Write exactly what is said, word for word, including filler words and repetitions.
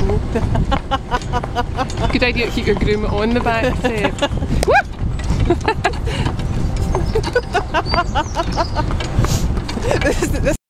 Good idea to keep your groom on the back seat. This is, this